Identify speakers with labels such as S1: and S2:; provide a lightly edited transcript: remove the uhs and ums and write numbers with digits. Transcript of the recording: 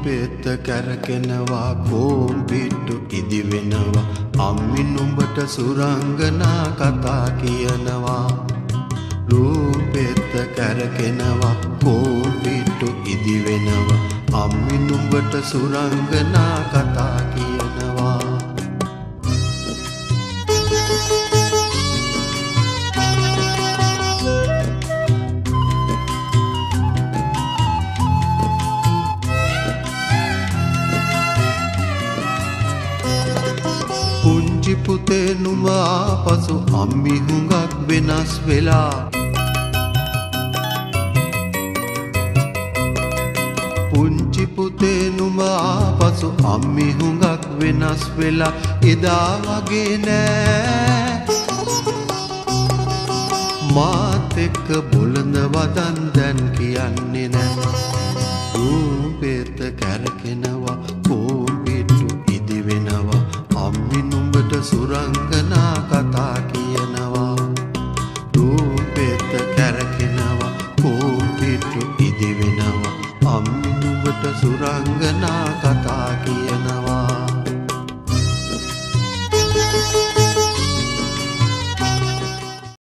S1: රූපෙත් කැරකෙනවා කෝම්පිට්ටු ඉදි වෙනවා අම්මි නුඹට සුරංගනා කතා කියනවා රූපෙත් කැරකෙනවා කෝම්පිට්ටු ඉදි වෙනවා අම්මි නුඹට සුරංගනා කතා කියනවා පුංචි පුතේ නුඹ ආපසු අම්මි හුඟක් වෙනස් වෙලා පුංචි පුතේ නුඹ ආපසු අම්මි හුඟක් වෙනස් වෙලා එදා වගේ නෑ මාත් එක්ක බොළඳ වදන් දැන් කියන්නේ නෑ රූපෙත් කැරකෙනවා කෝම්පිට්ටු ඉදි වෙනවා අම්මි නුඹට සුරංගනා කතා